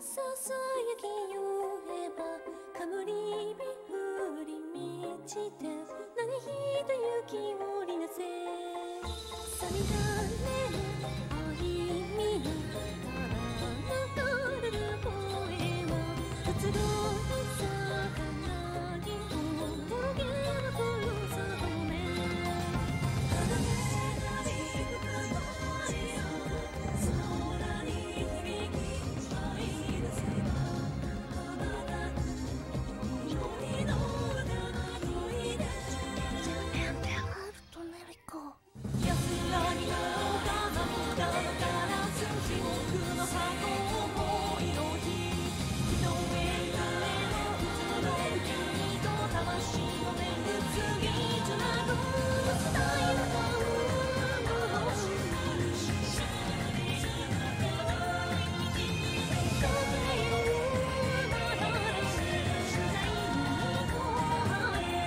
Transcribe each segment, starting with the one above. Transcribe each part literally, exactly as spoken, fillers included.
ささやき言えばかぶり火降り満ちて何一雪織りなせさみだれる愛見が流れる声は移ろい魚に転げるふるさとね離れない深いよ空に響き愛がせばあなた祈りの歌が恋でトネリコ安らぎの花のだから筋奥の箱思いの日人へ夢の渦の君と魂の念次つなぐ伝え歌うの風よなられしない後へ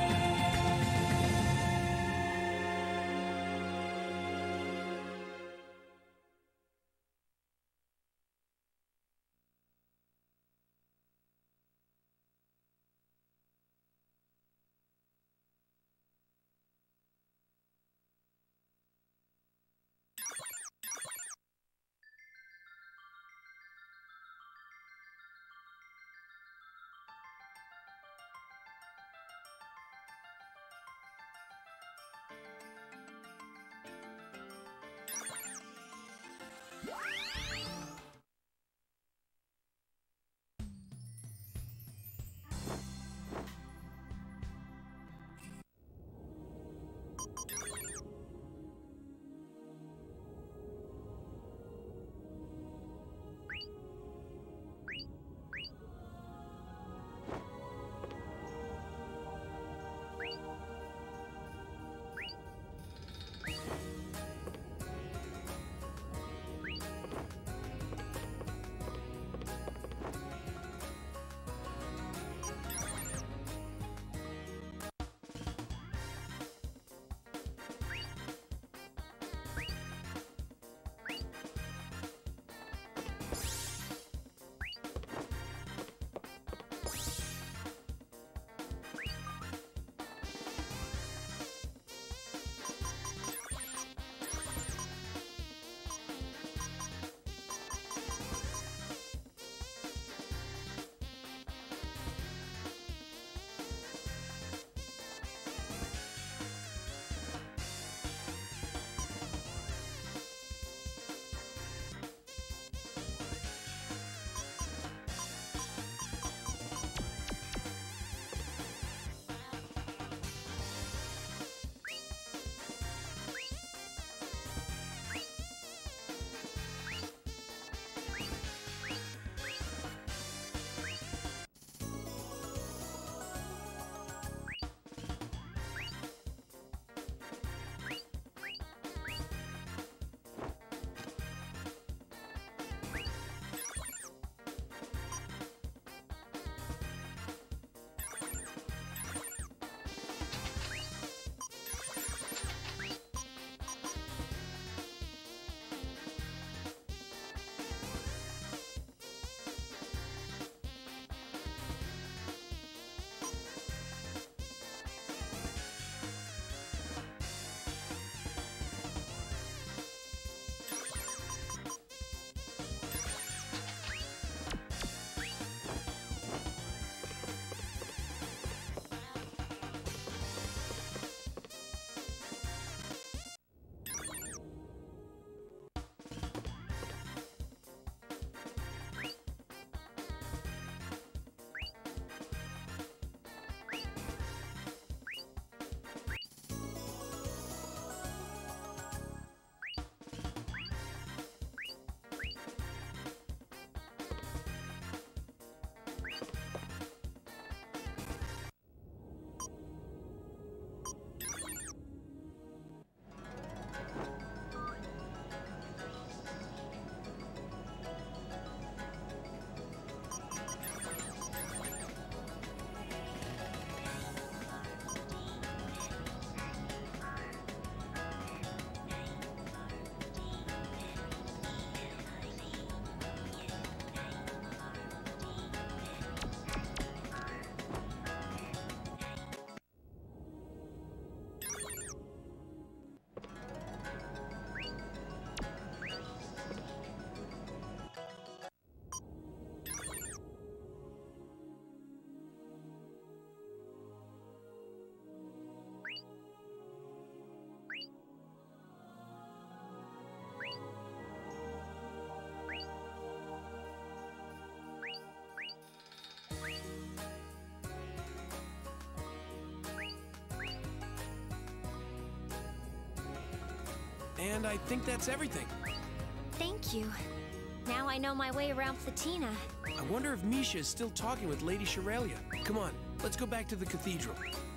And I think that's everything. Thank you. Now I know my way around Platina. I wonder if Misha is still talking with Lady Shiralia. Come on, let's go back to the cathedral.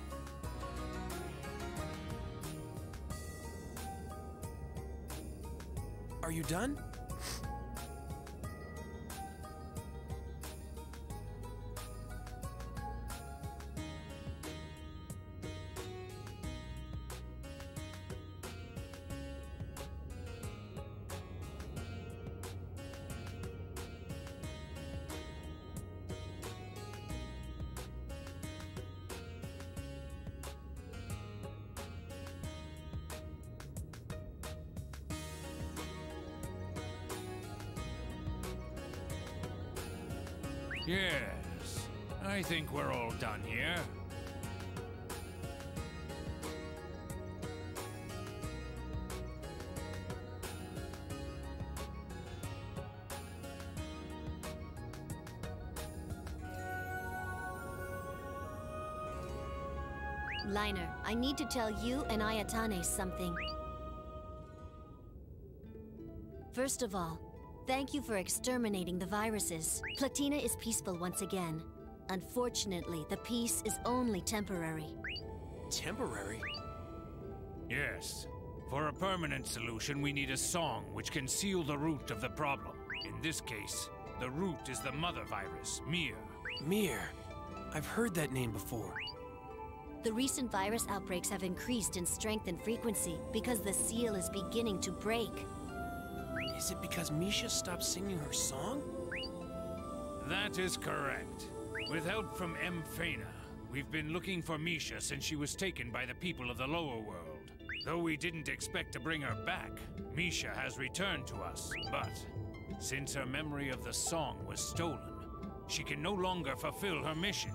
Are you done? Yes, I think we're all done here. Liner, I need to tell you and Ayatane something. First of all, thank you for exterminating the viruses. Platina is peaceful once again. Unfortunately, the peace is only temporary. Temporary? Yes. For a permanent solution, we need a song which can seal the root of the problem. In this case, the root is the mother virus, Mir. Mir. I've heard that name before. The recent virus outbreaks have increased in strength and frequency because the seal is beginning to break. Is it because Misha stopped singing her song? That is correct. With help from M. Fena, we've been looking for Misha since she was taken by the people of the lower world. Though we didn't expect to bring her back, Misha has returned to us. But since her memory of the song was stolen, she can no longer fulfill her mission.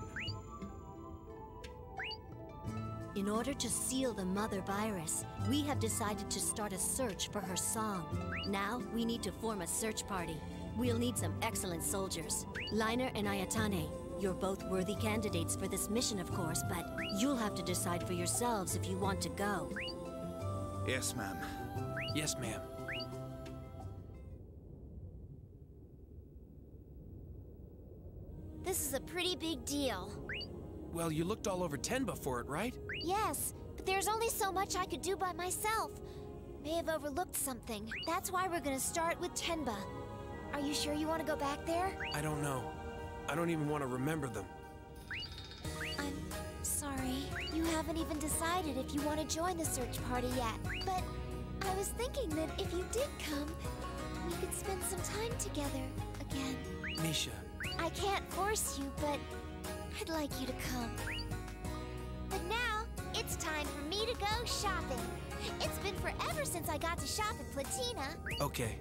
In order to seal the mother virus, we have decided to start a search for her song. Now, we need to form a search party. We'll need some excellent soldiers. Liner and Ayatane, you're both worthy candidates for this mission, of course, but you'll have to decide for yourselves if you want to go. Yes, ma'am. Yes, ma'am. This is a pretty big deal. Well, you looked all over Tenba for it, right? Yes, but there's only so much I could do by myself. May have overlooked something. That's why we're gonna start with Tenba. Are you sure you want to go back there? I don't know. I don't even want to remember them. I'm sorry. You haven't even decided if you want to join the search party yet. But I was thinking that if you did come, we could spend some time together again. Misha. I can't force you, but I'd like you to come. But now, it's time for me to go shopping. It's been forever since I got to shop at Platina. Okay.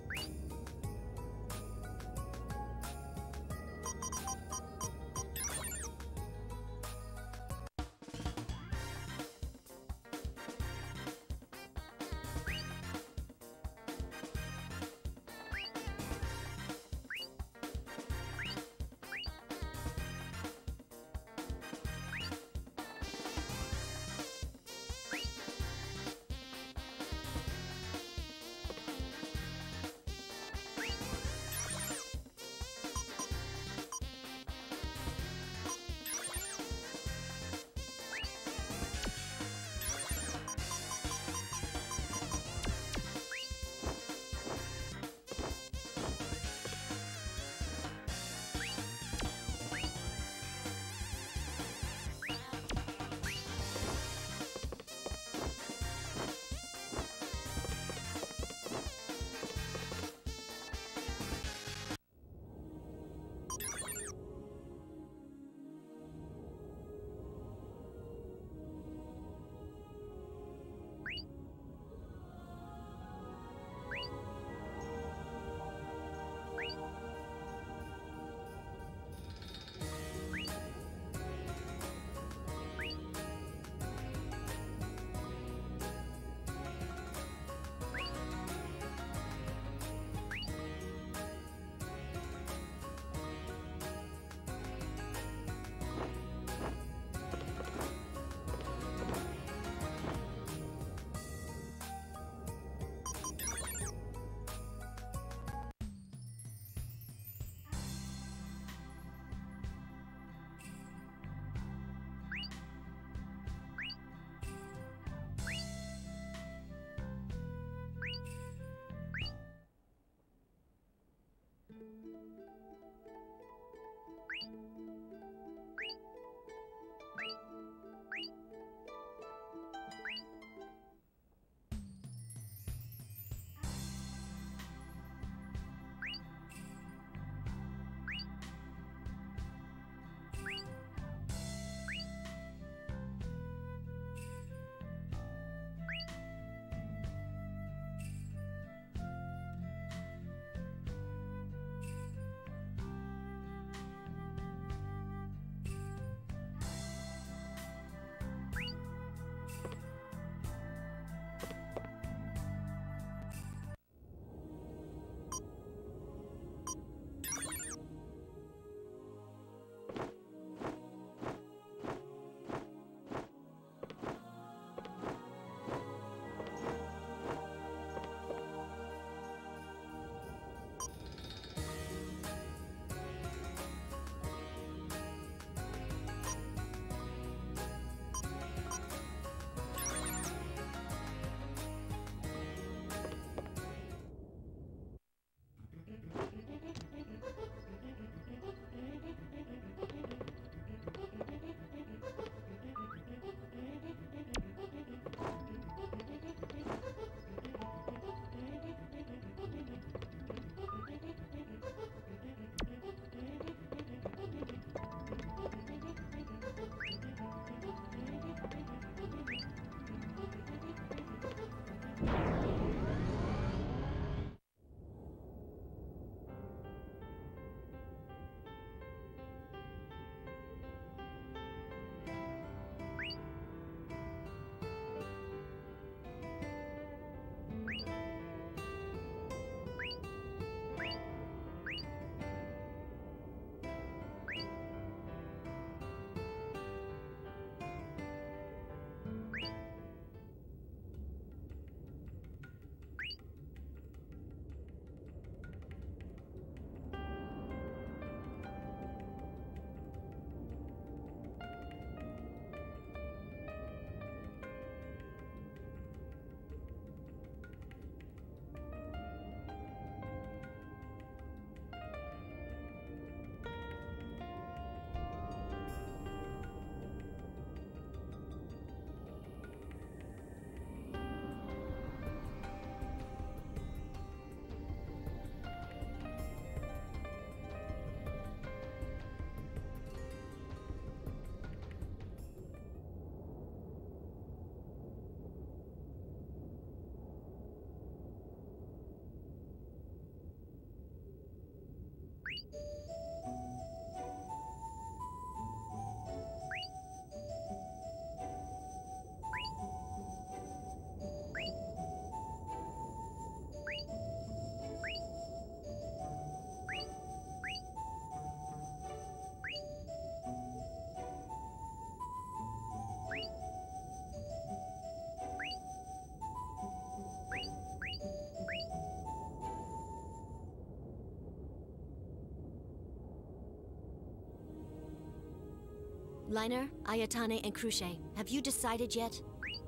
Liner, Ayatane, and Cruce, have you decided yet?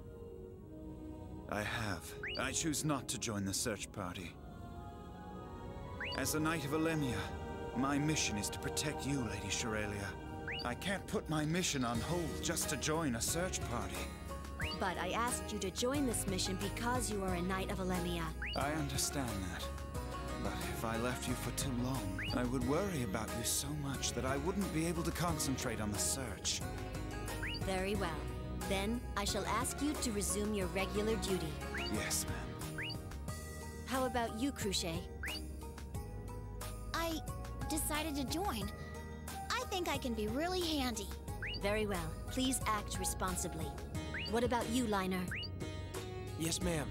I have. I choose not to join the search party. As a Knight of Alemia, my mission is to protect you, Lady Sherelia. I can't put my mission on hold just to join a search party. But I asked you to join this mission because you are a Knight of Alemia. I understand that. But if I left you for too long, I would worry about you so much that I wouldn't be able to concentrate on the search. Very well. Then I shall ask you to resume your regular duty. Yes, ma'am. How about you, Cruce? I decided to join. I think I can be really handy. Very well. Please act responsibly. What about you, Liner? Yes, ma'am.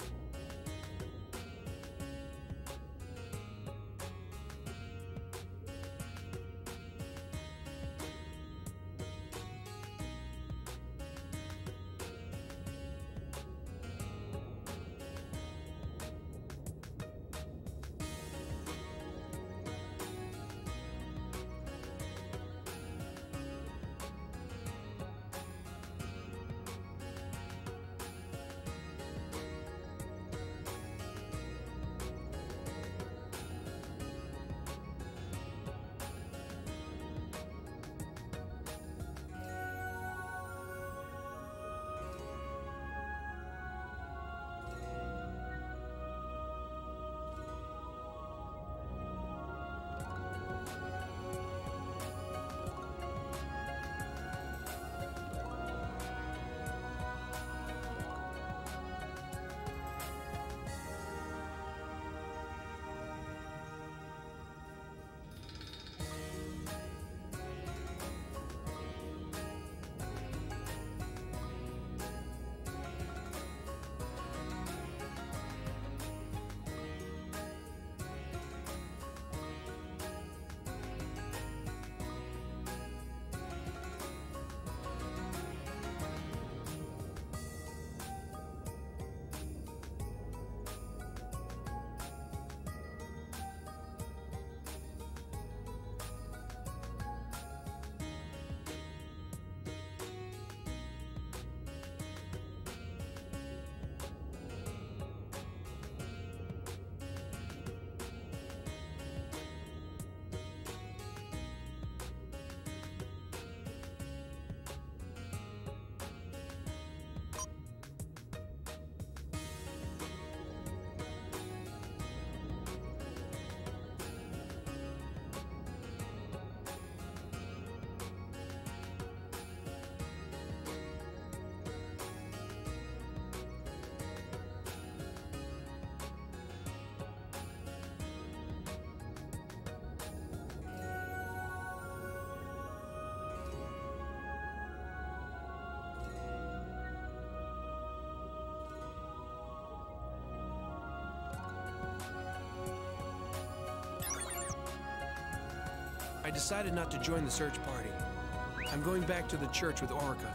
I decided not to join the search party. I'm going back to the church with Orica.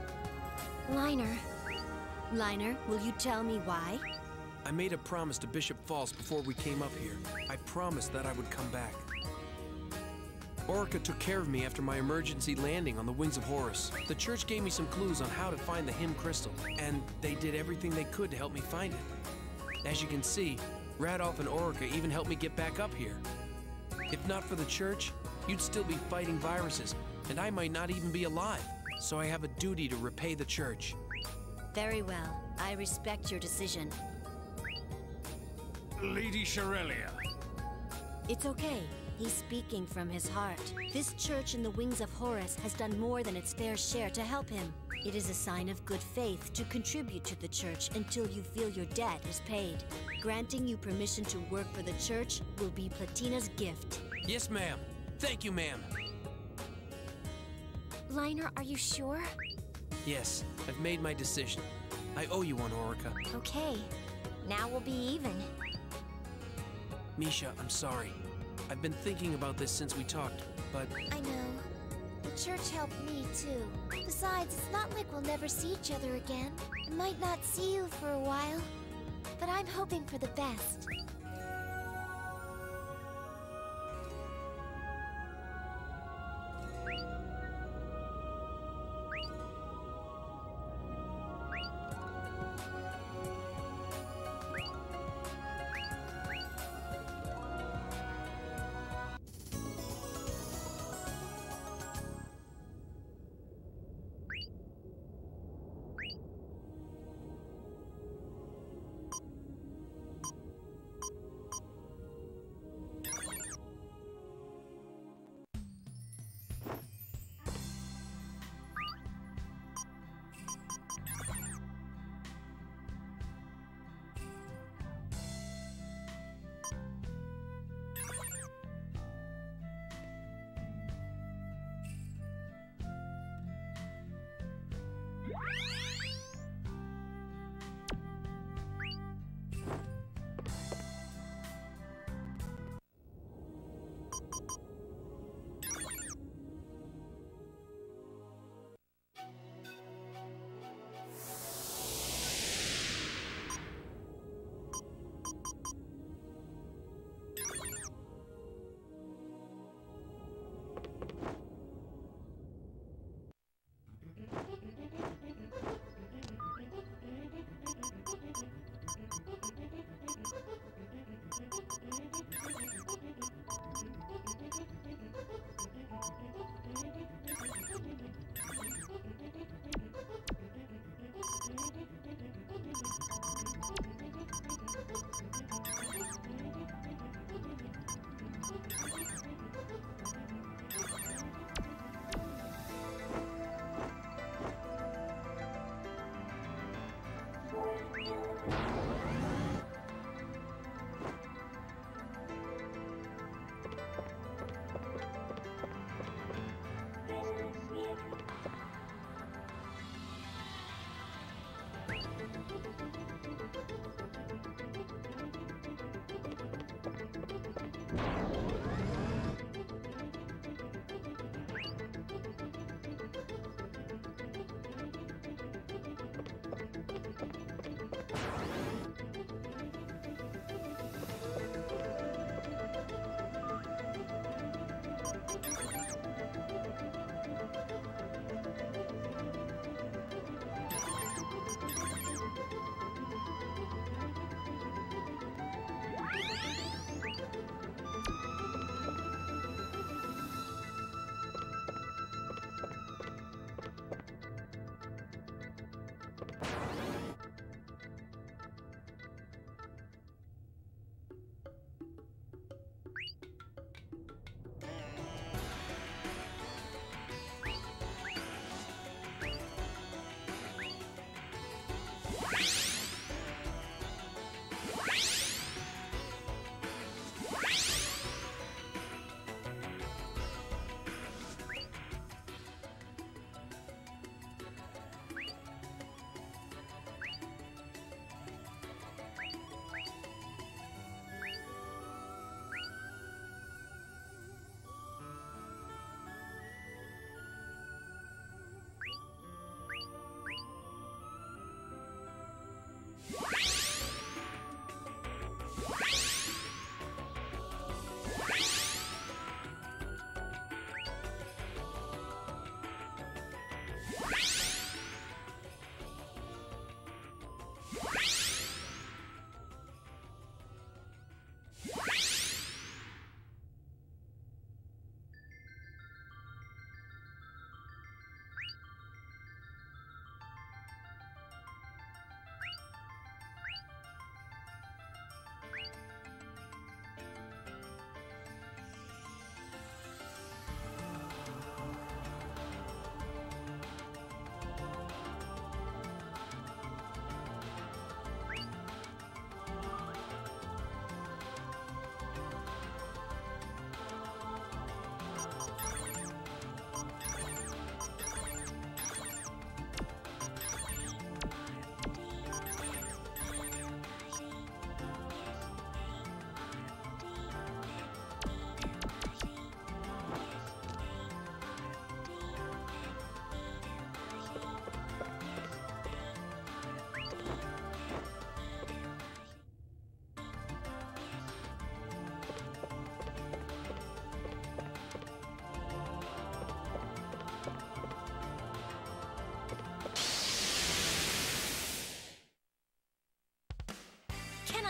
Liner. Liner, will you tell me why? I made a promise to Bishop False before we came up here. I promised that I would come back. Orica took care of me after my emergency landing on the Wings of Horus. The church gave me some clues on how to find the Hymn Crystal, and they did everything they could to help me find it. As you can see, Radolf and Orica even helped me get back up here. If not for the church, you'd still be fighting viruses, and I might not even be alive. So I have a duty to repay the church. Very well. I respect your decision. Lady Sherelia. It's okay. He's speaking from his heart. This church in the Wings of Horus has done more than its fair share to help him. It is a sign of good faith to contribute to the church until you feel your debt is paid. Granting you permission to work for the church will be Platina's gift. Yes, ma'am. Thank you, ma'am. Liner, are you sure? Yes, I've made my decision. I owe you one, Orica. Okay. Now we'll be even. Misha, I'm sorry. I've been thinking about this since we talked, but... I know. The church helped me, too. Besides, it's not like we'll never see each other again. I might not see you for a while, but I'm hoping for the best.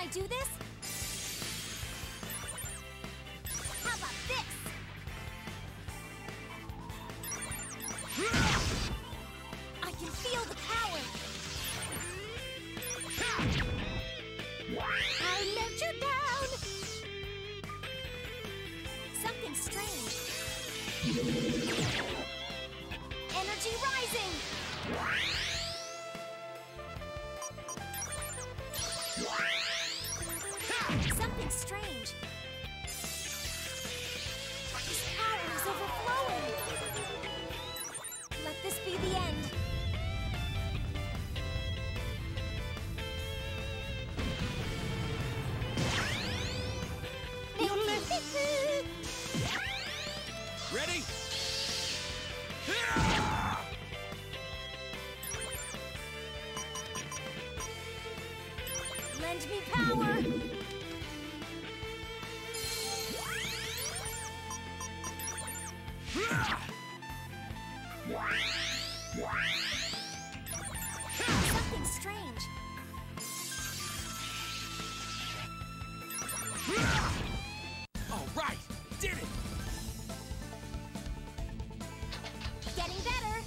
do this? How about this? I can feel the power. I'll melt you down. Something strange. Energy rising. Something strange. His power is overflowing. Let this be the end. Ready? Lend me power. Something strange. All right, did it! Getting better.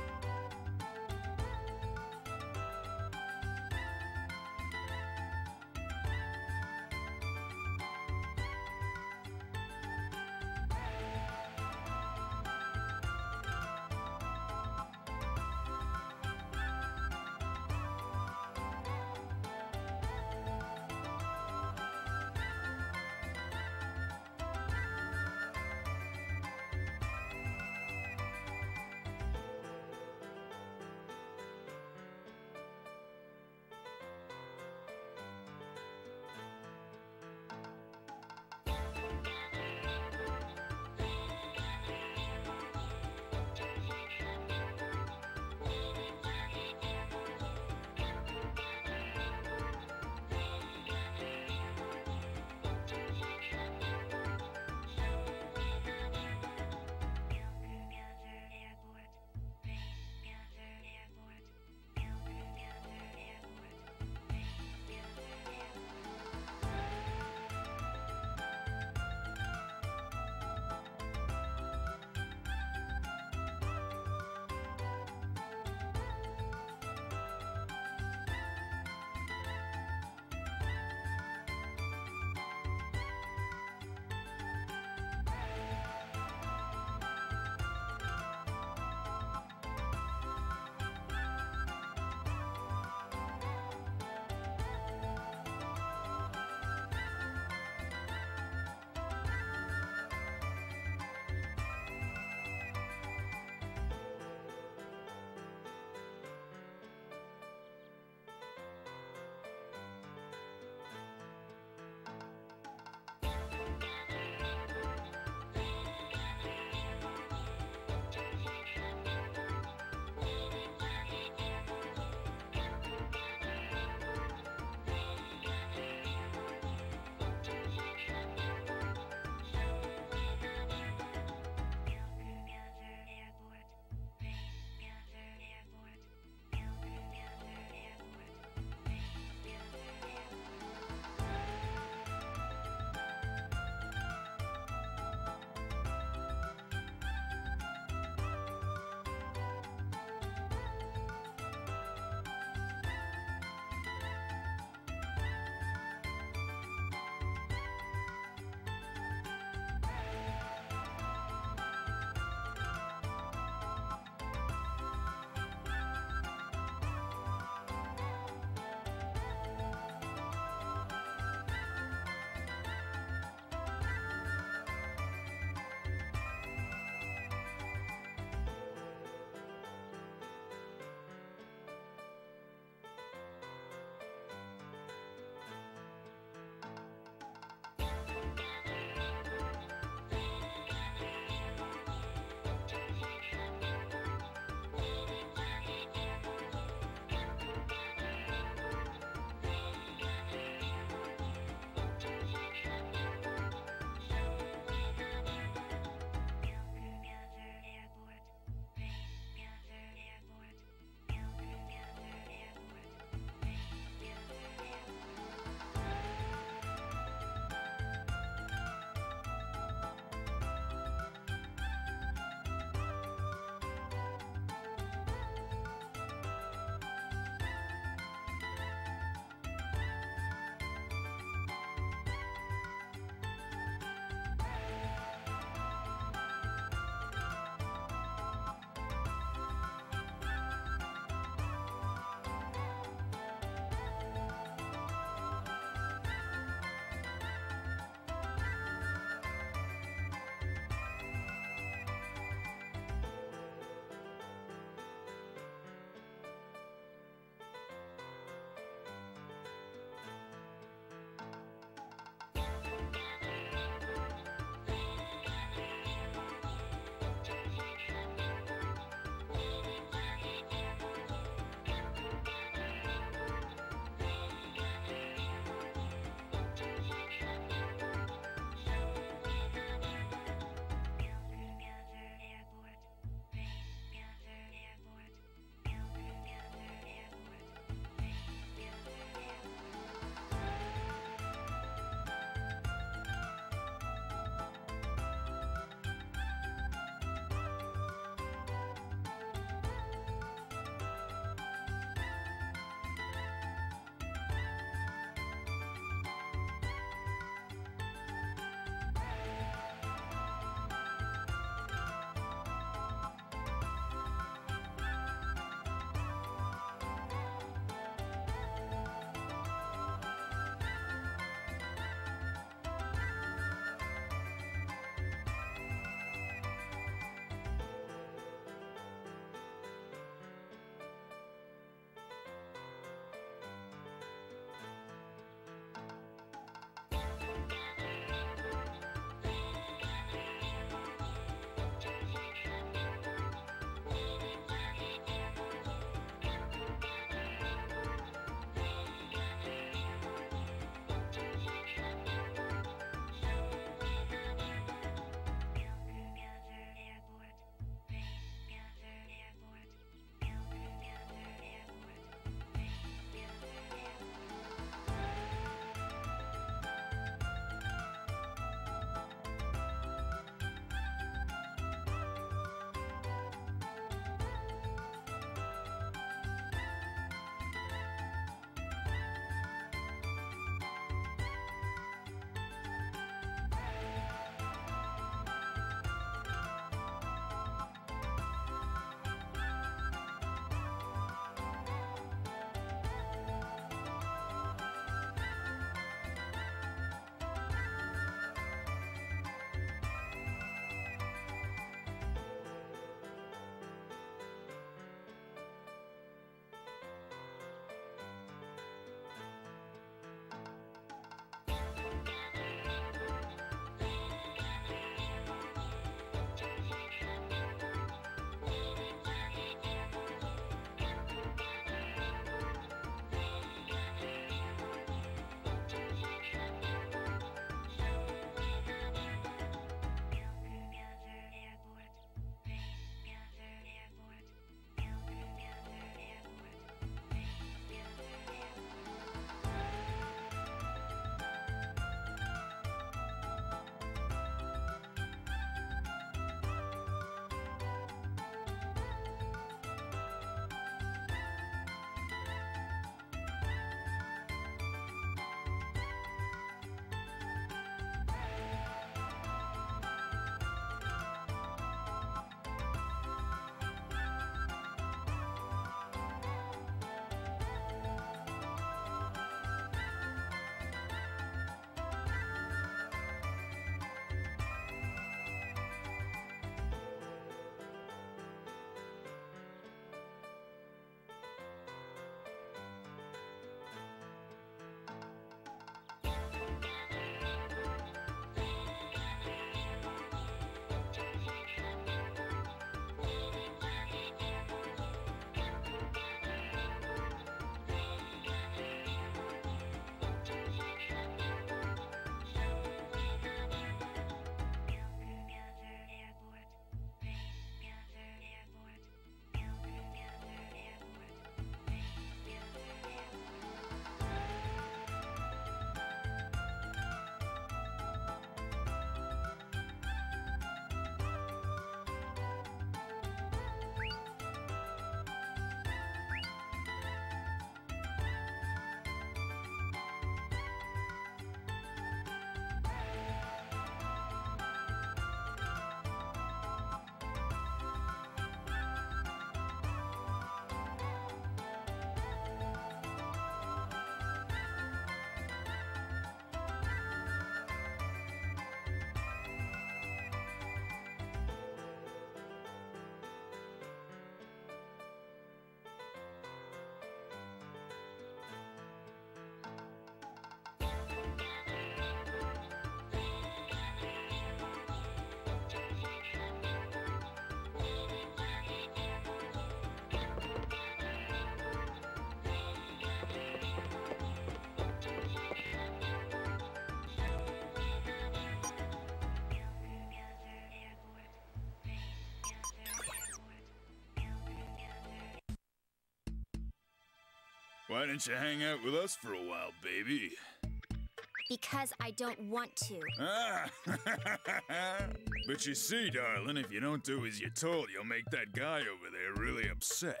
Why didn't you hang out with us for a while, baby? Because I don't want to. Ah! But you see, darling, if you don't do as you're told, you'll make that guy over there really upset.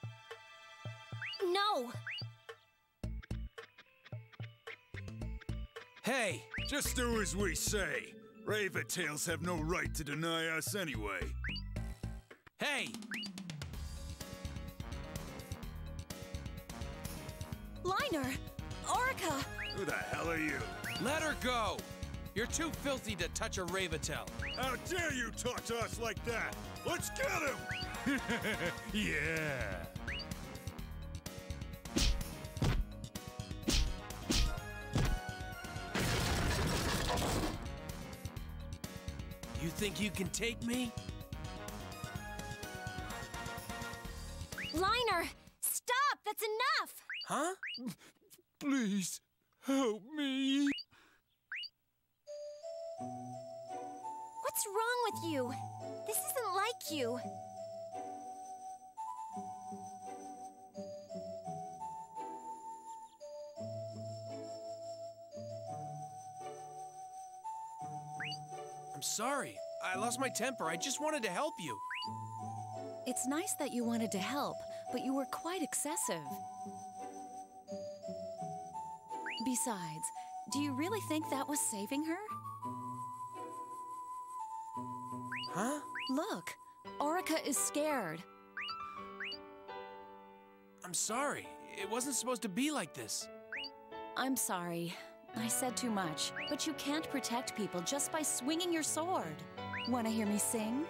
No! Hey! Just do as we say. Raven-tails have no right to deny us anyway. Hey! Liner! Orica! Who the hell are you? Let her go! You're too filthy to touch a Raven-tail. How dare you talk to us like that? Let's get him! Yeah. You think you can take me? Liner! Stop! That's enough! Huh? Please, help me. What's wrong with you? This isn't like you. I'm sorry. I lost my temper. I just wanted to help you. It's nice that you wanted to help, but you were quite excessive. Besides, do you really think that was saving her? Huh? Look, Orica is scared. I'm sorry. It wasn't supposed to be like this. I'm sorry. I said too much, but you can't protect people just by swinging your sword. Wanna hear me sing?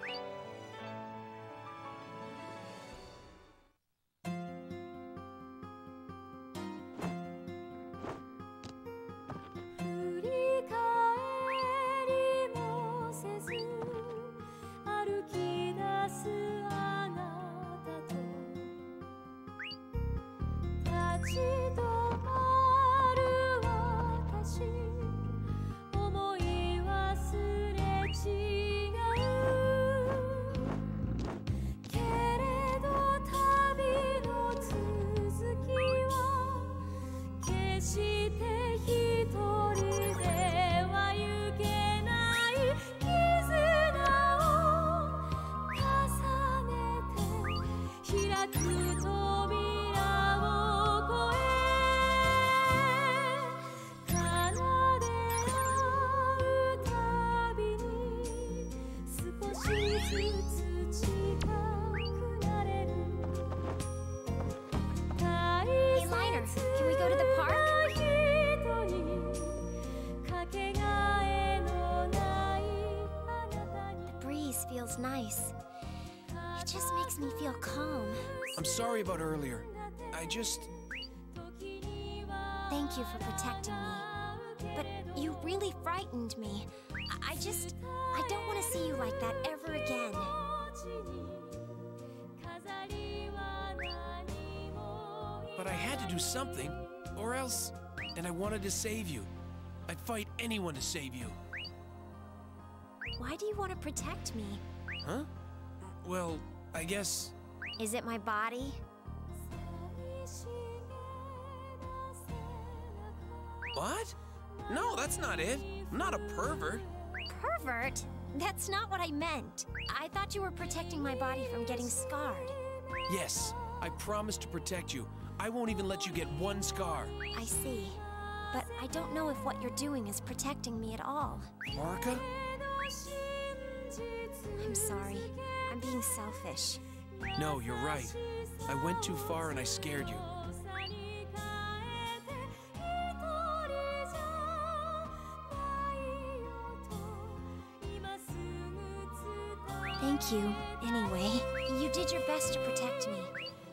Nice. It just makes me feel calm. I'm sorry about earlier. I just... Thank you for protecting me. But you really frightened me. I, I just... I don't want to see you like that ever again. But I had to do something, or else... And I wanted to save you. I'd fight anyone to save you. Why do you want to protect me? Huh? Well, I guess... Is it my body? What? No, that's not it. I'm not a pervert. Pervert? That's not what I meant. I thought you were protecting my body from getting scarred. Yes, I promise to protect you. I won't even let you get one scar. I see. But I don't know if what you're doing is protecting me at all. Orica? I'm sorry. I'm being selfish. No, you're right. I went too far and I scared you. Thank you, anyway. You did your best to protect me.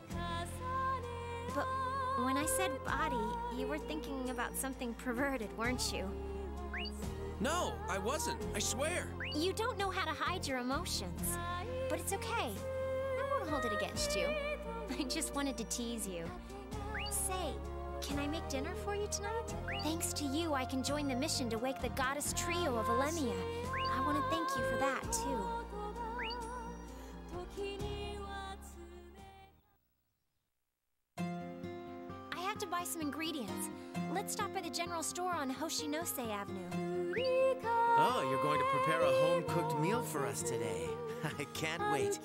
But when I said body, you were thinking about something perverted, weren't you? No, I wasn't. I swear. You don't know how to hide your emotions. But it's okay. I won't hold it against you. I just wanted to tease you. Say, can I make dinner for you tonight? Thanks to you, I can join the mission to wake the goddess trio of Alemia. I want to thank you for that, too. some ingredients. Let's stop by the general store on Hoshinose Avenue. Oh, you're going to prepare a home-cooked meal for us today. I can't wait.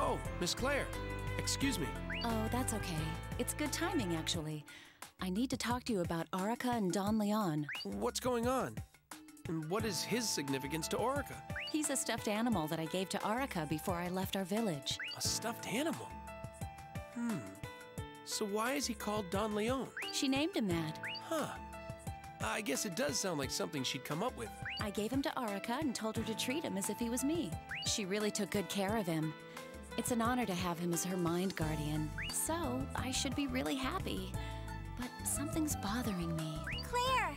Oh, Miss Claire. Excuse me. Oh, that's okay. It's good timing, actually. I need to talk to you about Orica and Don Leon. What's going on? And what is his significance to Orica? He's a stuffed animal that I gave to Orica before I left our village. A stuffed animal? Hmm. So why is he called Don Leon? She named him that. Huh. I guess it does sound like something she'd come up with. I gave him to Orica and told her to treat him as if he was me. She really took good care of him. It's an honor to have him as her mind guardian. So, I should be really happy. But something's bothering me. Claire!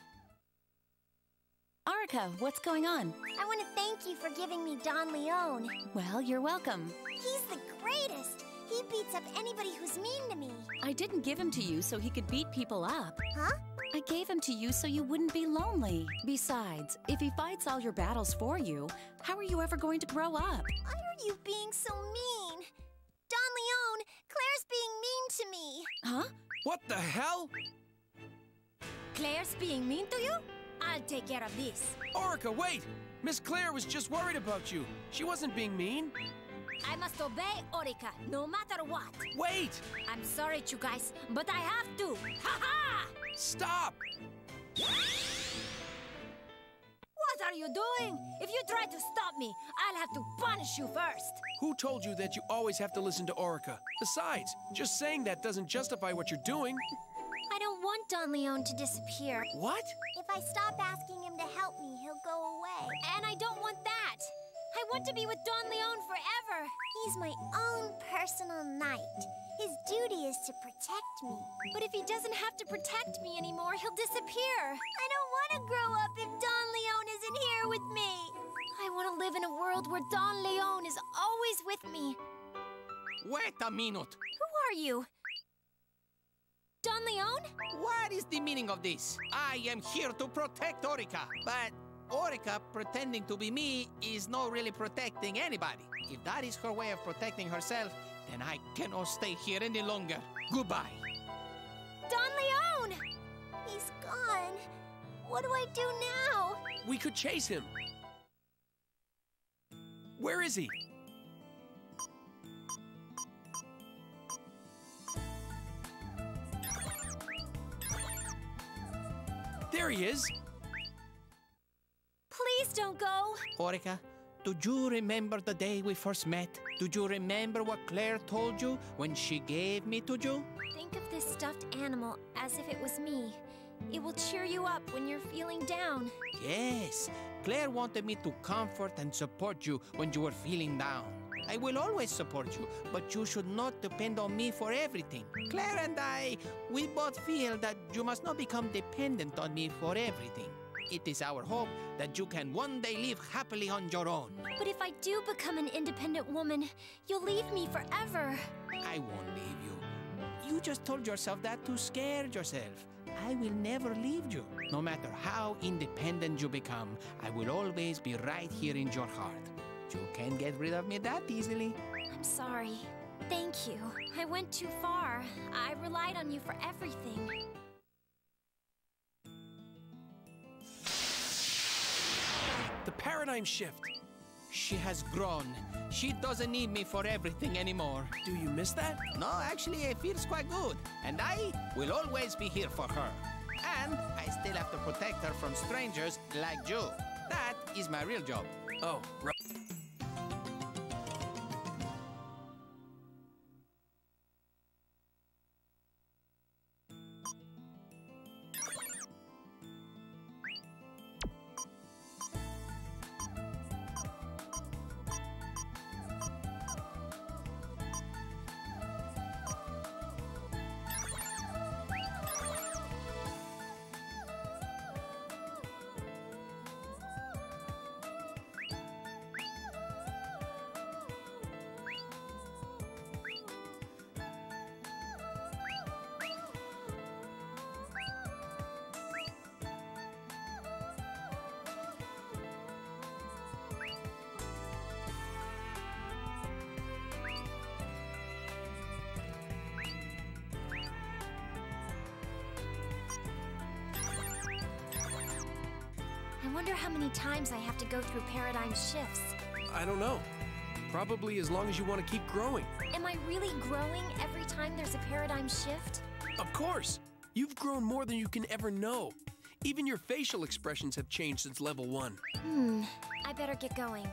Orica, what's going on? I want to thank you for giving me Don Leon. Well, you're welcome. He's the greatest! He beats up anybody who's mean to me. I didn't give him to you so he could beat people up. Huh? I gave him to you so you wouldn't be lonely. Besides, if he fights all your battles for you, how are you ever going to grow up? Why are you being so mean? Don Leon, Claire's being mean to me. Huh? What the hell? Claire's being mean to you? I'll take care of this. Orica, wait! Miss Claire was just worried about you. She wasn't being mean. I must obey Orica, no matter what. Wait! I'm sorry, you guys, but I have to. Ha ha! Stop! What are you doing? If you try to stop me, I'll have to punish you first. Who told you that you always have to listen to Orica? Besides, just saying that doesn't justify what you're doing. I don't want Don Leon to disappear. What? If I stop asking him to help me, he'll go away. And I don't want that. I want to be with Don Leon forever. He's my own personal knight. His duty is to protect me. But if he doesn't have to protect me anymore, he'll disappear. I don't want to grow up if Don Leon isn't here with me. I want to live in a world where Don Leon is always with me. Wait a minute. Who are you? Don Leon? What is the meaning of this? I am here to protect Orica, but Orica pretending to be me is not really protecting anybody. If that is her way of protecting herself, then I cannot stay here any longer. Goodbye. Don Leon! He's gone. What do I do now? We could chase him. Where is he? There he is. Please don't go. Orica, do you remember the day we first met? Do you remember what Claire told you when she gave me to you? Think of this stuffed animal as if it was me. It will cheer you up when you're feeling down. Yes, Claire wanted me to comfort and support you when you were feeling down. I will always support you, but you should not depend on me for everything. Claire and I, we both feel that you must not become dependent on me for everything. It is our hope that you can one day live happily on your own. But if I do become an independent woman, you'll leave me forever. I won't leave you. You just told yourself that to scare yourself. I will never leave you. No matter how independent you become, I will always be right here in your heart. You can't get rid of me that easily. I'm sorry. Thank you. I went too far. I relied on you for everything. The paradigm shift. She has grown. She doesn't need me for everything anymore. Do you miss that? No, actually, it feels quite good. And I will always be here for her. And I still have to protect her from strangers like you. That is my real job. Oh, right. I wonder how many times I have to go through paradigm shifts. I don't know. Probably as long as you want to keep growing. Am I really growing every time there's a paradigm shift? Of course! You've grown more than you can ever know. Even your facial expressions have changed since level one. Hmm, I better get going.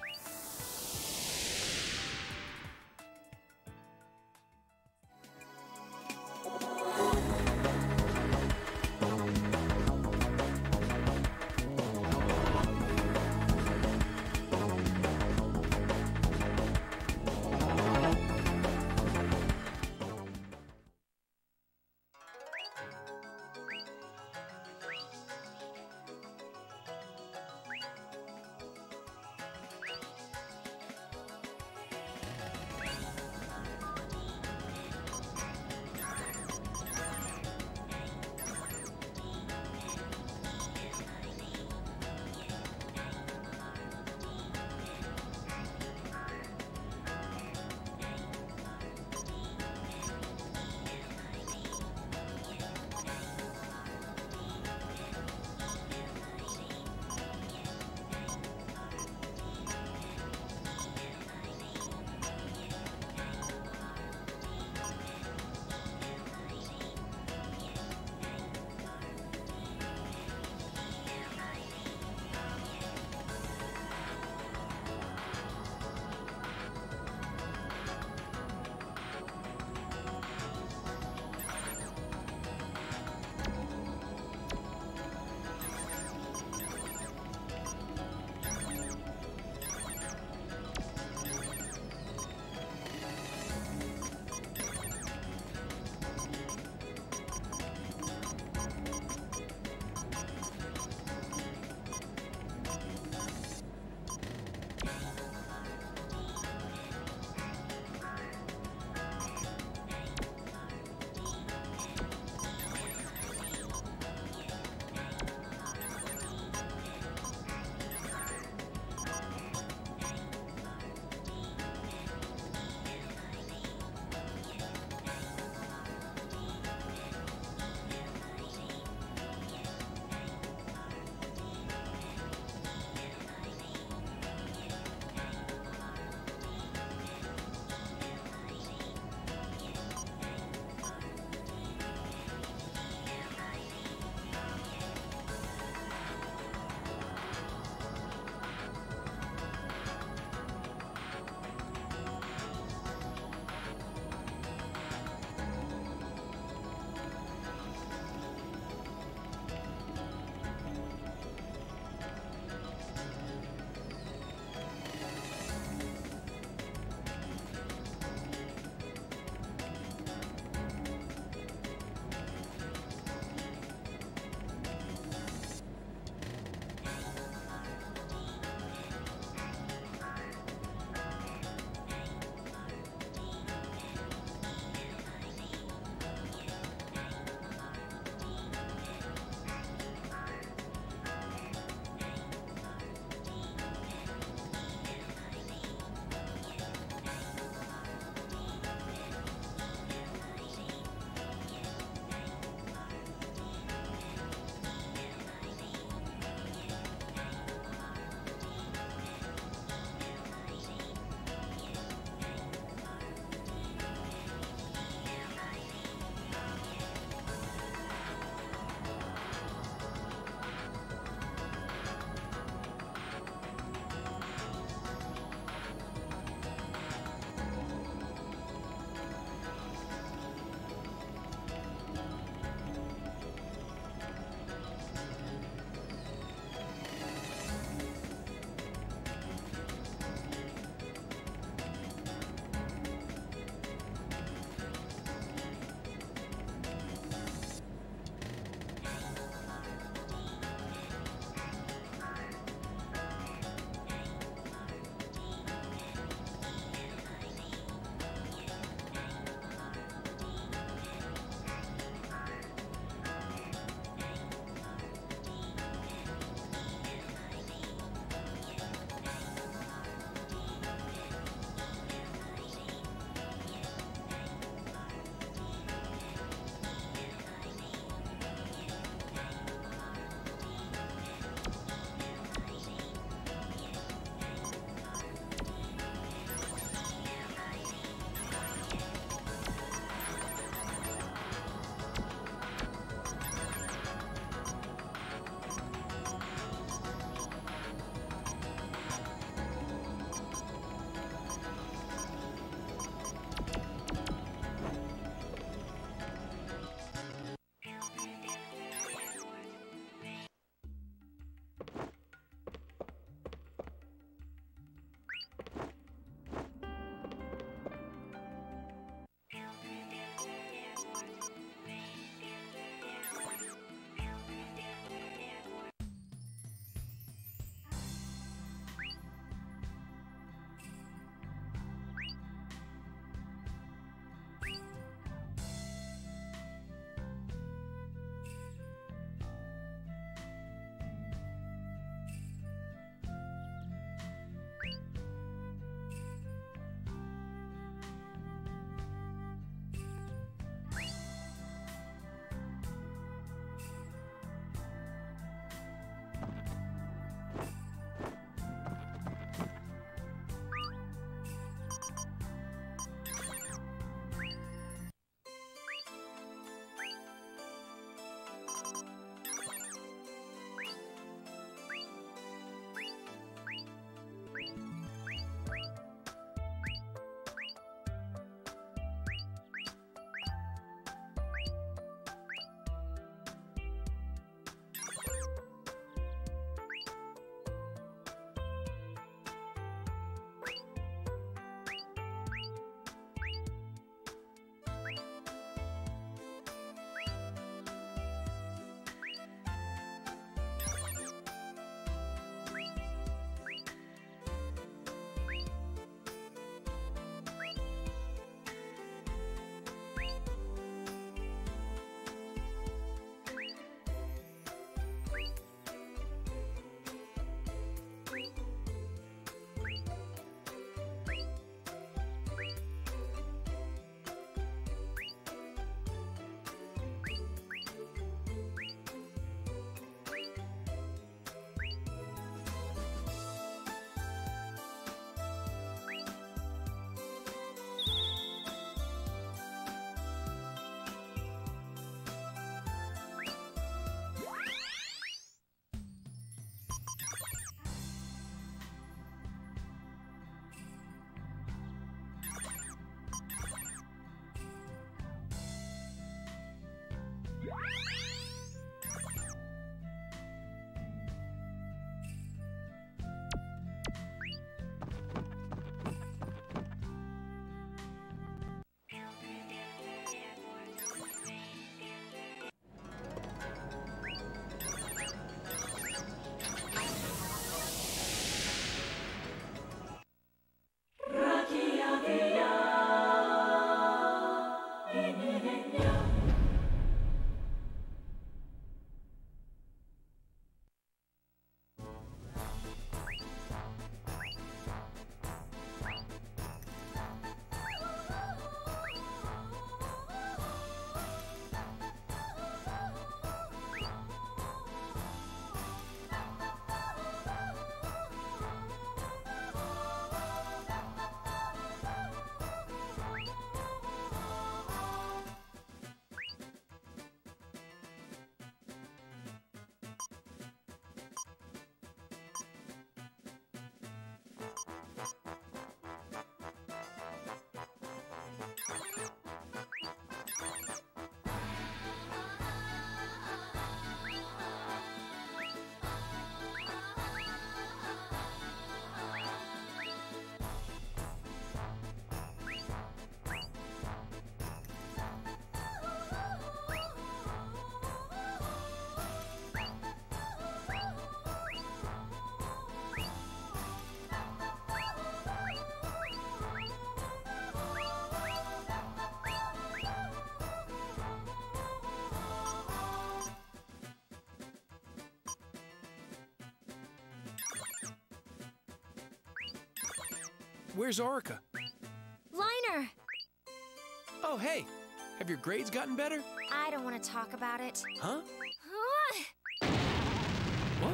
Where's Orica? Liner! Oh, hey. Have your grades gotten better? I don't want to talk about it. Huh? Ah! What?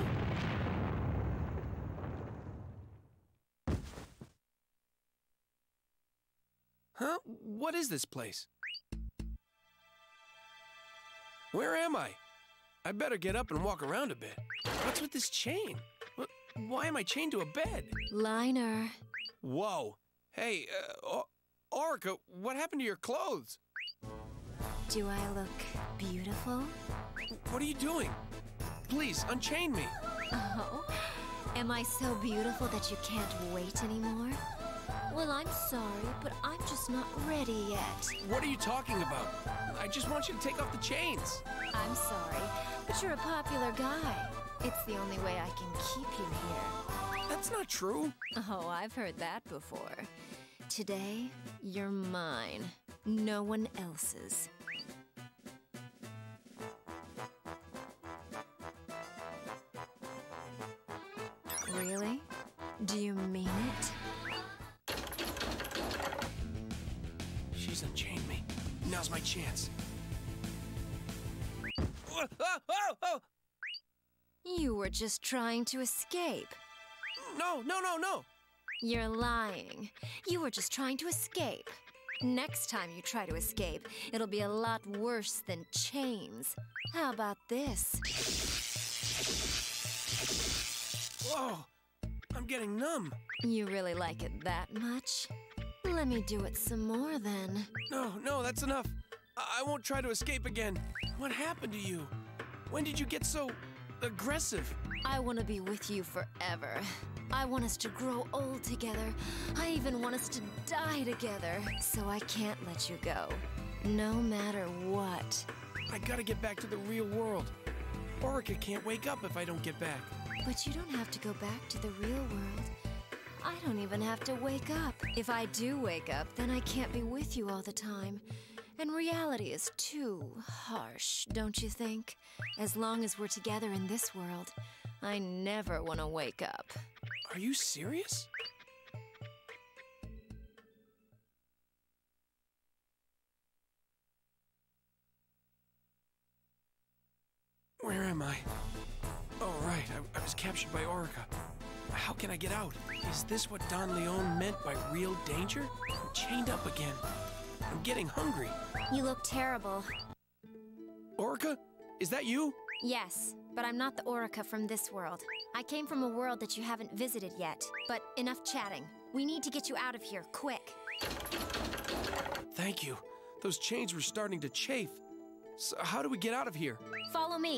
Huh? What is this place? Where am I? I better get up and walk around a bit. What's with this chain? What? Why am I chained to a bed? Liner. Whoa. Hey, uh, or Orica, what happened to your clothes? Do I look beautiful? What are you doing? Please, unchain me. Oh, am I so beautiful that you can't wait anymore? Well, I'm sorry, but I'm just not ready yet. What are you talking about? I just want you to take off the chains. I'm sorry, but you're a popular guy. It's the only way I can keep you here. That's not true. Oh, I've heard that before. Today, you're mine. No one else's. Really? Do you mean it? She's unchained me. Now's my chance. Oh, oh, oh! You were just trying to escape. No, no, no, no! You're lying. You were just trying to escape. Next time you try to escape, it'll be a lot worse than chains. How about this? Whoa! I'm getting numb. You really like it that much? Let me do it some more then. No, no, that's enough. I, I won't try to escape again. What happened to you? When did you get so aggressive? I want to be with you forever. I want us to grow old together. I even want us to die together. So I can't let you go. No matter what. I gotta get back to the real world. Orica can't wake up if I don't get back. But you don't have to go back to the real world. I don't even have to wake up. If I do wake up, then I can't be with you all the time. And reality is too harsh, don't you think? As long as we're together in this world, I never want to wake up. Are you serious? Where am I? Oh, right. I, I was captured by Orica. How can I get out? Is this what Don Leon meant by real danger? I'm chained up again. I'm getting hungry. You look terrible. Orica? Is that you? Yes, but I'm not the Orica from this world. I came from a world that you haven't visited yet. But enough chatting. We need to get you out of here, quick. Thank you. Those chains were starting to chafe. So how do we get out of here? Follow me.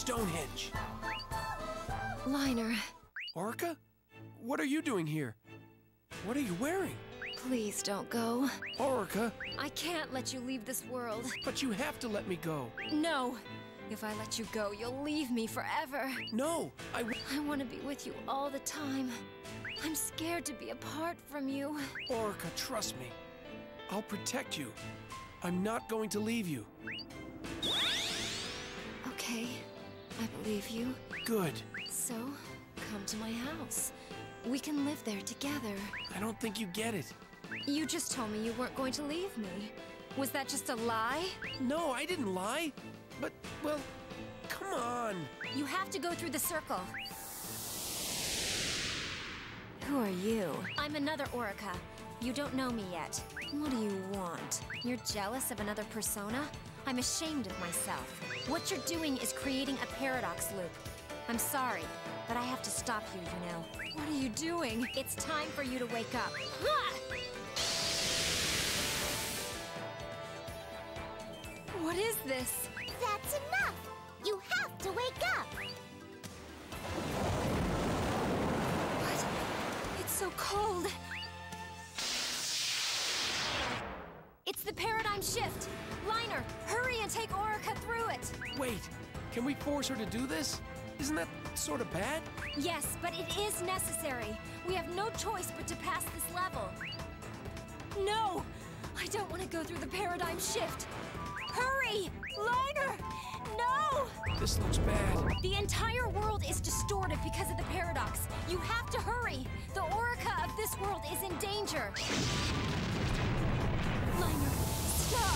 Stonehenge. Liner, Orica? What are you doing here? What are you wearing? please don't go. Orica, I can't let you leave this world. but you have to let me go. No! If I let you go, you'll leave me forever. No, I... w- I want to be with you all the time. I'm scared to be apart from you. Orica, trust me. I'll protect you. I'm not going to leave you. Okay, I believe you. Good. So, come to my house. We can live there together. I don't think you get it. You just told me you weren't going to leave me. Was that just a lie? No, I didn't lie. But, well, come on. You have to go through the circle. Who are you? I'm another Orica. You don't know me yet. What do you want? You're jealous of another persona? I'm ashamed of myself. What you're doing is creating a paradox loop. I'm sorry, but I have to stop you, you know. What are you doing? It's time for you to wake up. Ah! What is this? That's enough! You have to wake up! What? It's so cold. It's the paradigm shift. Liner, hurry and take Orica through it. Wait, can we force her to do this? Isn't that sort of bad? Yes, but it is necessary. We have no choice but to pass this level. No! I don't want to go through the paradigm shift. Hurry! Liner! No! This looks bad. The entire world is distorted because of the paradox. You have to hurry! The Orica of this world is in danger. Liner, stop!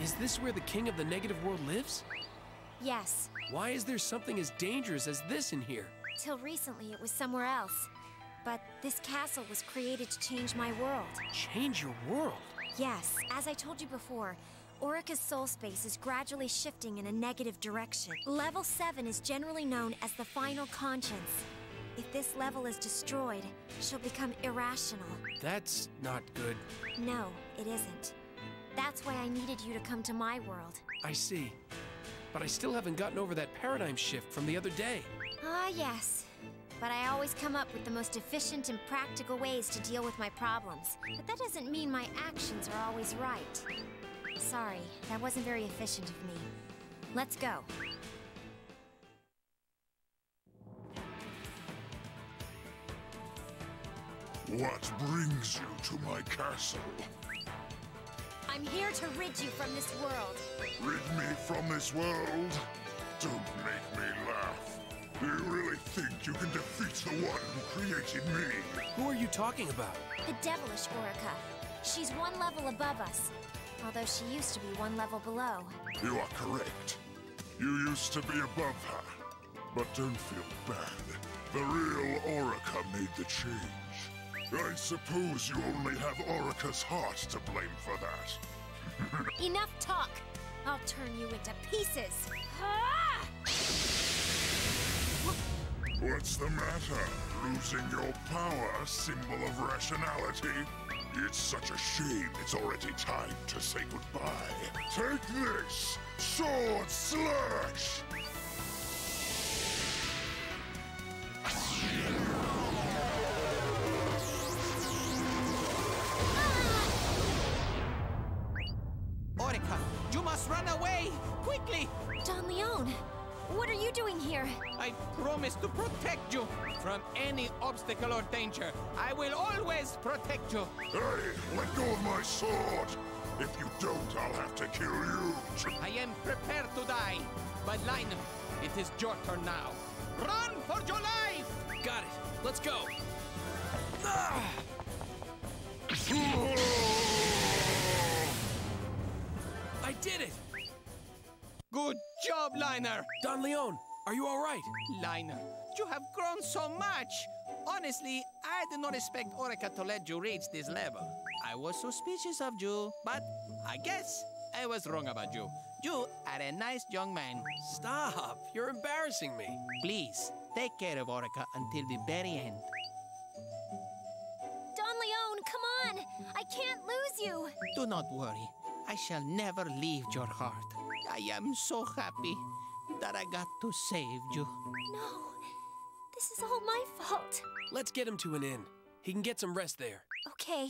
Is this where the king of the negative world lives? Yes. Why is there something as dangerous as this in here? Till recently, it was somewhere else. But this castle was created to change my world. Change your world? Yes, as I told you before, Orica's soul space is gradually shifting in a negative direction. Level seven is generally known as the final conscience. If this level is destroyed, she'll become irrational. That's not good. No, it isn't. That's why I needed you to come to my world. I see. But I still haven't gotten over that paradigm shift from the other day. Ah, yes. But I always come up with the most efficient and practical ways to deal with my problems. But that doesn't mean my actions are always right. Sorry, that wasn't very efficient of me. Let's go. What brings you to my castle? I'm here to rid you from this world. Rid me from this world? Don't make me laugh. Do you really think you can defeat the one who created me? Who are you talking about? The devilish Orica. She's one level above us, although she used to be one level below. You are correct. You used to be above her. But don't feel bad. The real Orica made the change. I suppose you only have Orica's heart to blame for that. Enough talk! I'll turn you into pieces! Ah! What's the matter? Losing your power, symbol of rationality? It's such a shame it's already time to say goodbye. Take this! Sword Slash! Orica, you must run away! Quickly! Don Leon, what are you doing here? I promise to protect you from any obstacle or danger. I will always protect you. Hey, let go of my sword! If you don't, I'll have to kill you. I am prepared to die. But Linus, it is your turn now. Run for your life! Got it. Let's go. Ah! I did it! Good job, Liner! Don Leon, are you all right? Liner, you have grown so much! Honestly, I did not expect Orica to let you reach this level. I was suspicious of you, but I guess I was wrong about you. You are a nice young man. Stop! You're embarrassing me. Please, take care of Orica until the very end. Don Leon, come on! I can't lose you! Do not worry. I shall never leave your heart. I am so happy that I got to save you. No, this is all my fault. Let's get him to an inn. He can get some rest there. Okay.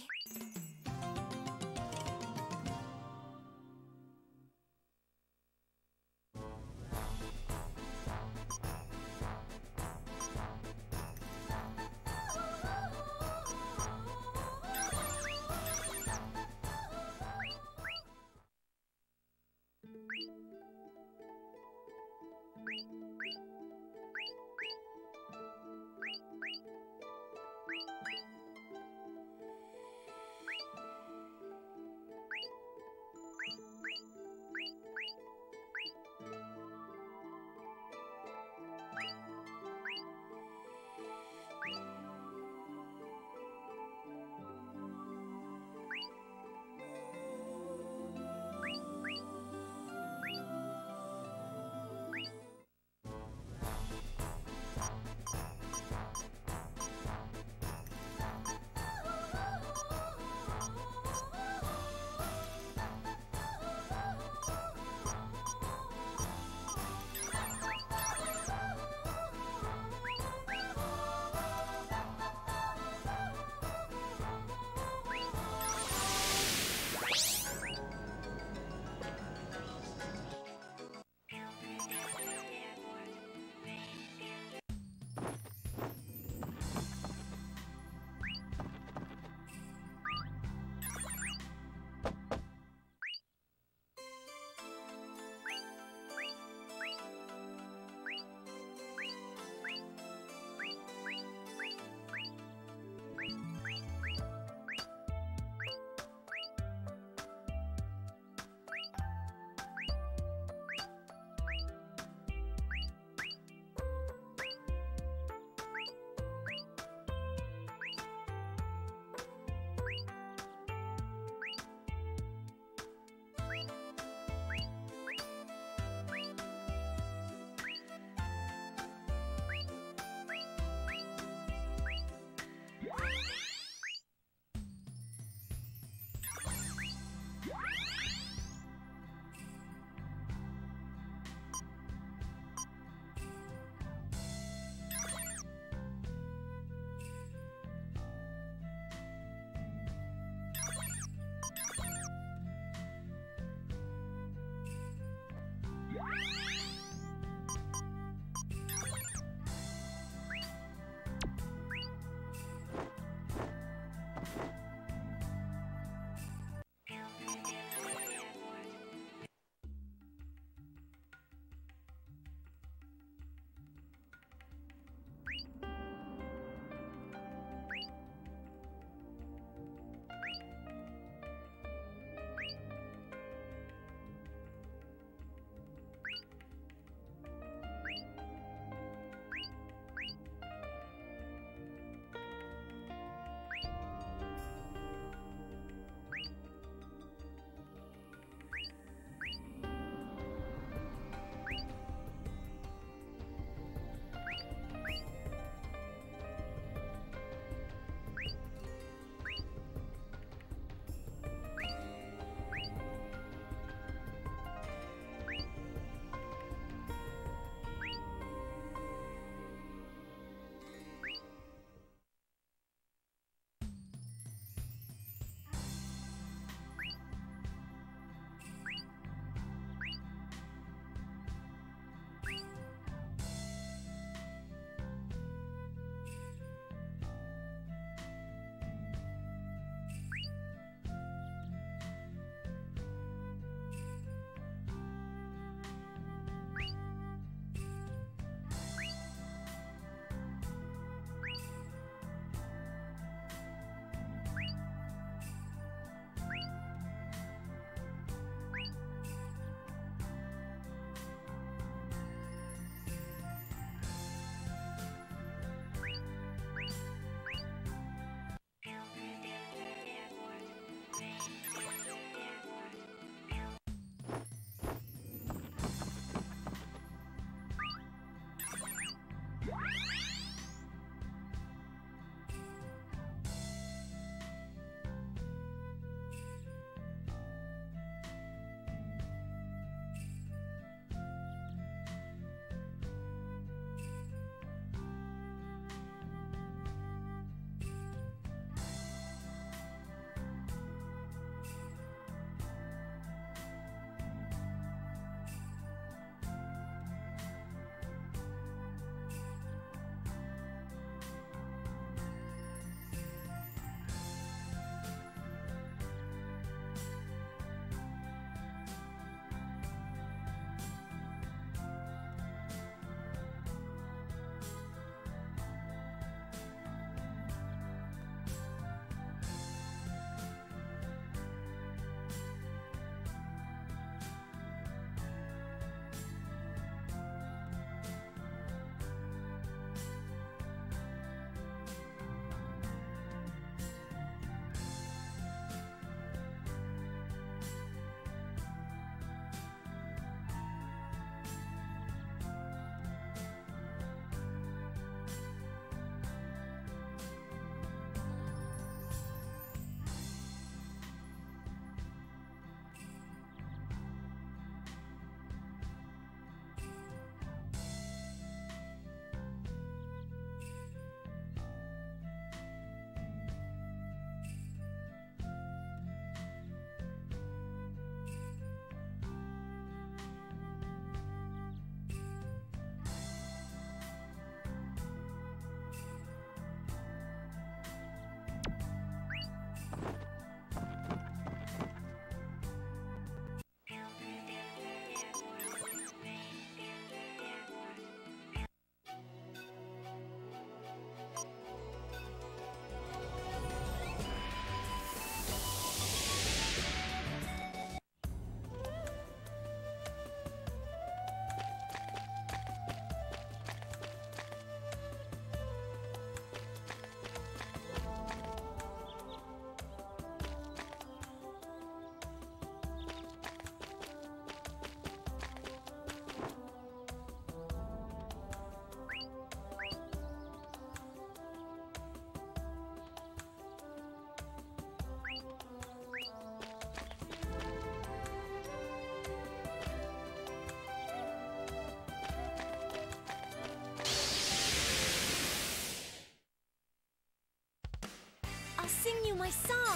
my song!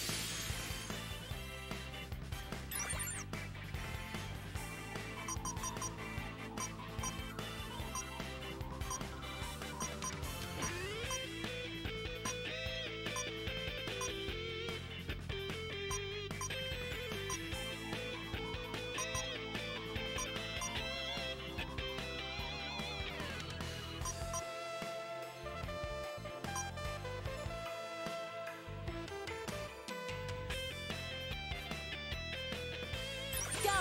Go!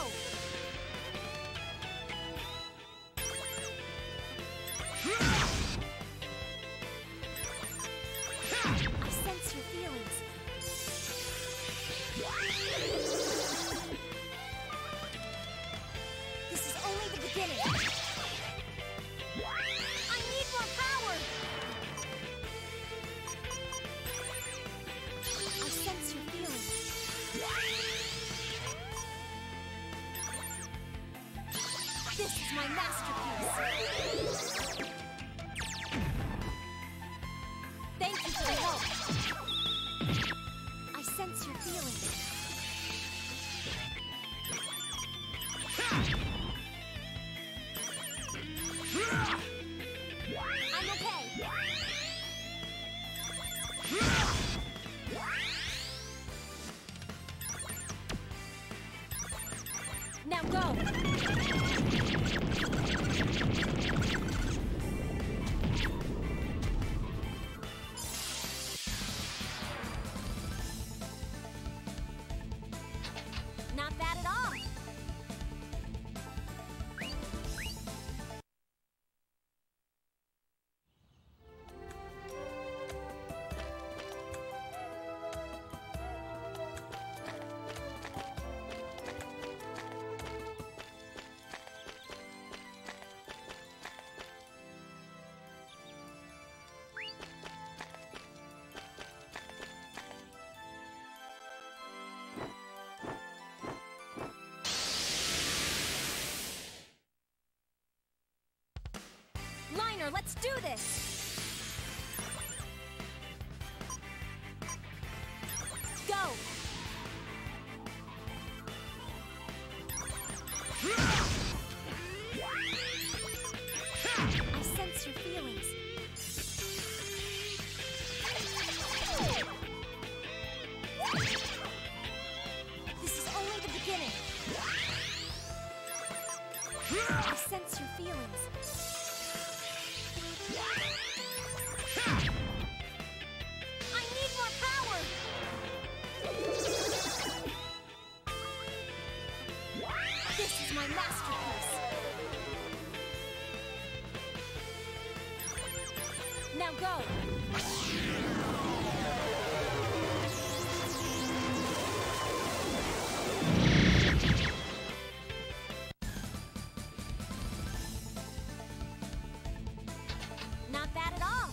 I sense your feelings. This is only the beginning. I need more power! I sense your feelings. This is my masterpiece! Thank you for the help! I sense your feelings. I'm okay! Now go! Not bad at all! Liner, let's do this! Go! I sense your feelings. This is only the beginning. I sense your feelings. I need more power! This is my masterpiece! Now go! Not bad at all!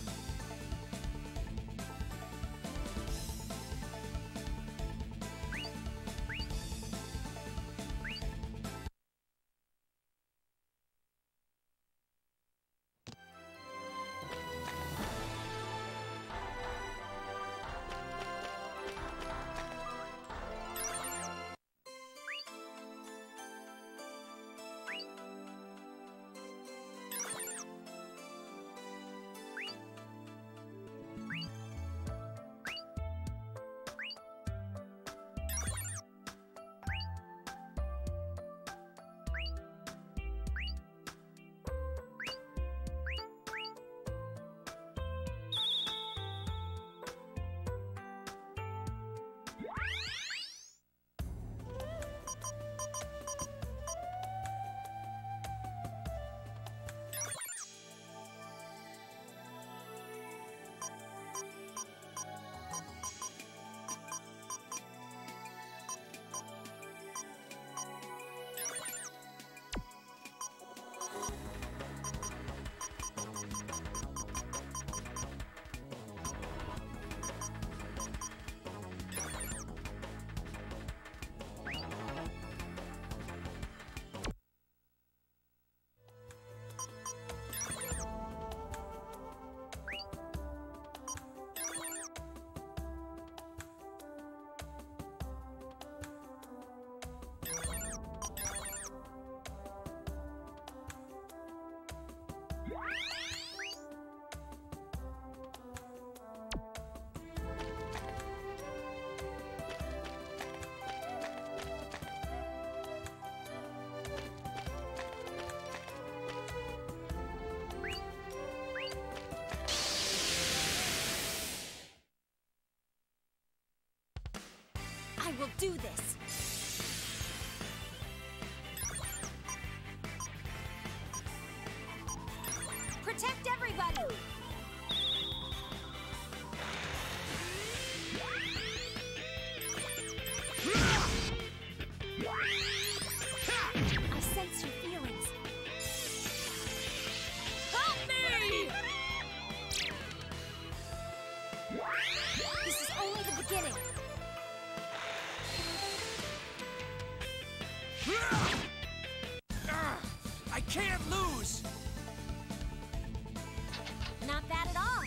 do this! Protect everybody! I sense your feelings. Help me! This is only the beginning. I can't lose! Not bad at all.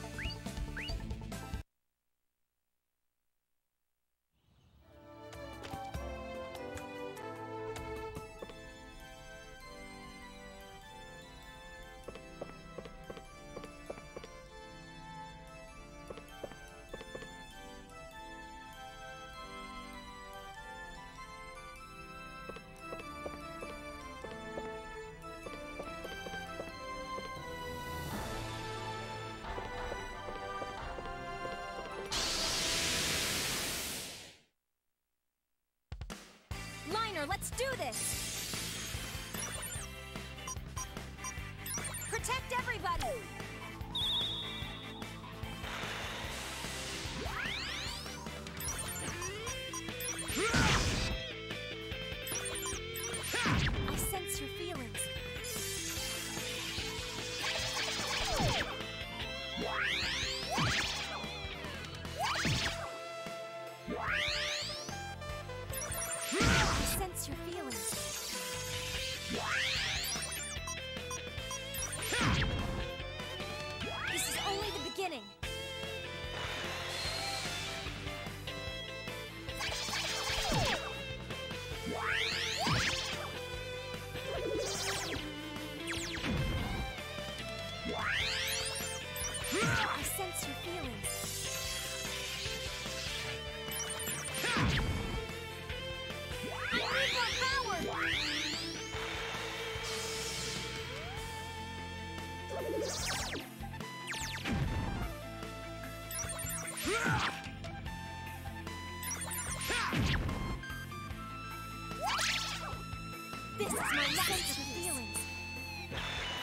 Liner, let's do this! Protect everybody! I sense your feelings. I sense your feelings. This is only the beginning. I sense your feelings. I need more power! This is my sense of feelings.